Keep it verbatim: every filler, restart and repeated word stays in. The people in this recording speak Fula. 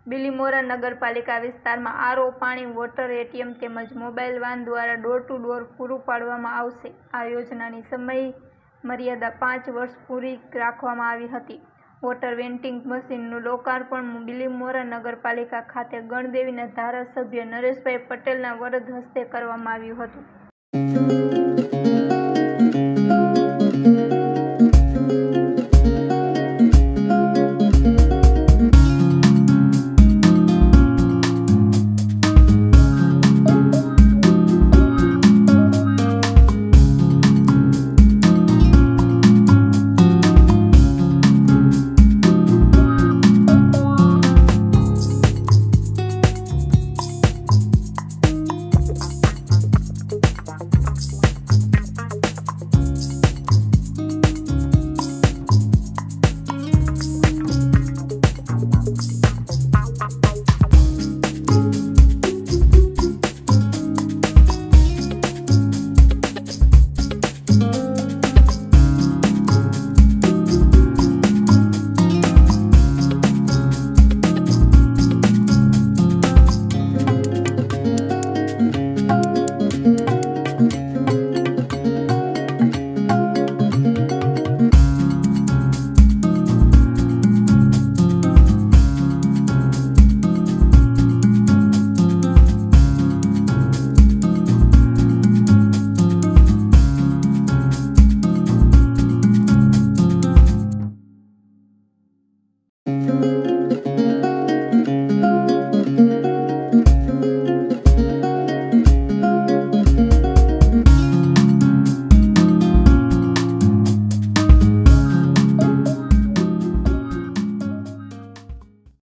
બિલીમોરા નગરપાલિકા વિસ્તારમાં આરઓ પાણી, વોટર એટીએમ તેમજ મોબાઈલ વાન દ્વારા ડોર ટુ ડોર પૂરું પાડવામાં આવશે। આ યોજનાની સમય મર્યાદા પાંચ વર્ષ પૂરી રાખવામાં આવી હતી। વોટર વેન્ડિંગ મશીનનું લોકાર્પણ બિલીમોરા નગરપાલિકા ખાતે ગણદેવીના ધારાસભ્ય નરેશભાઈ પટેલના વરદ હસ્તે કરવામાં આવ્યું હતું।